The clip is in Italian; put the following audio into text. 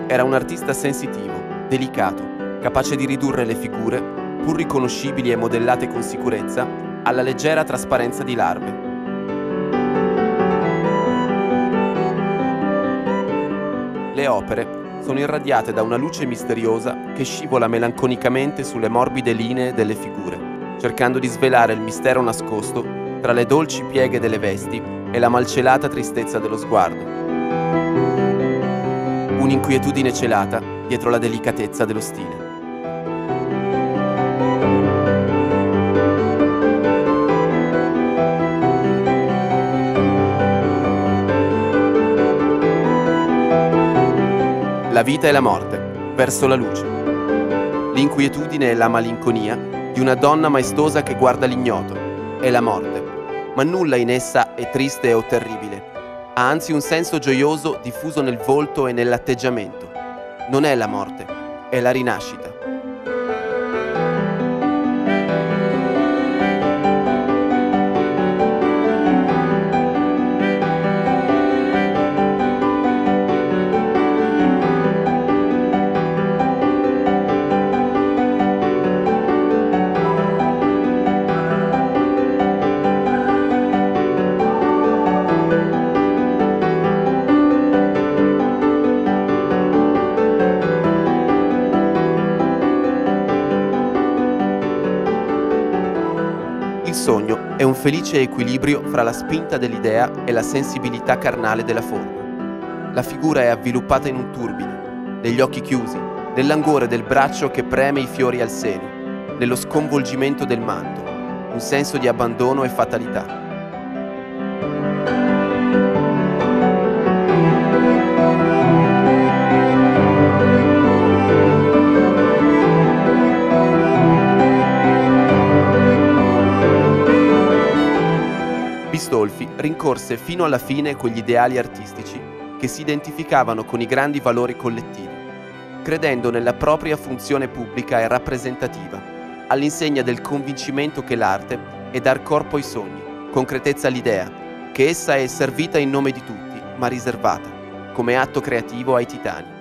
Era un artista sensitivo, delicato, capace di ridurre le figure, pur riconoscibili e modellate con sicurezza, alla leggera trasparenza di larve. Le opere sono irradiate da una luce misteriosa che scivola melanconicamente sulle morbide linee delle figure, cercando di svelare il mistero nascosto tra le dolci pieghe delle vesti e la malcelata tristezza dello sguardo. Un'inquietudine celata dietro la delicatezza dello stile. La vita e la morte, verso la luce. L'inquietudine e la malinconia di una donna maestosa che guarda l'ignoto. È la morte, ma nulla in essa è triste o terribile. Ha anzi un senso gioioso diffuso nel volto e nell'atteggiamento. Non è la morte, è la rinascita. Il sogno è un felice equilibrio fra la spinta dell'idea e la sensibilità carnale della forma. La figura è avviluppata in un turbine, negli occhi chiusi, nell'languore del braccio che preme i fiori al seno, nello sconvolgimento del manto, un senso di abbandono e fatalità. Bistolfi rincorse fino alla fine quegli ideali artistici che si identificavano con i grandi valori collettivi, credendo nella propria funzione pubblica e rappresentativa, all'insegna del convincimento che l'arte è dar corpo ai sogni, concretezza all'idea, che essa è servita in nome di tutti, ma riservata, come atto creativo ai titani.